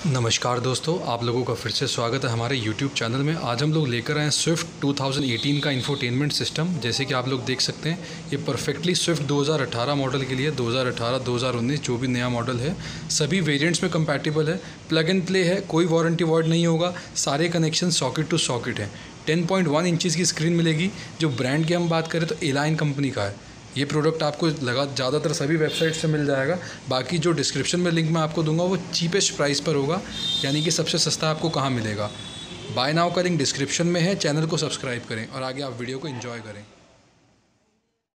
नमस्कार दोस्तों, आप लोगों का फिर से स्वागत है हमारे YouTube चैनल में। आज हम लोग लेकर आए हैं स्विफ्ट 2018 का इंफोटेनमेंट सिस्टम। जैसे कि आप लोग देख सकते हैं, ये परफेक्टली स्विफ्ट 2018 मॉडल के लिए 2018, 2019 जो भी नया मॉडल है सभी वेरिएंट्स में कंपैटिबल है। प्लग एंड प्ले है, कोई वारंटी वॉइड नहीं होगा। सारे कनेक्शन सॉकेट टू सॉकेट है। 10.1 इंचज़ की स्क्रीन मिलेगी। जो ब्रांड की हम बात करें तो एलाइन कंपनी का है। ये प्रोडक्ट आपको ज़्यादातर सभी वेबसाइट से मिल जाएगा। बाकी जो डिस्क्रिप्शन में लिंक मैं आपको दूंगा वो चीपेस्ट प्राइस पर होगा, यानी कि सबसे सस्ता आपको कहाँ मिलेगा। बाय नाउ का लिंक डिस्क्रिप्शन में है। चैनल को सब्सक्राइब करें और आगे आप वीडियो को एंजॉय करें।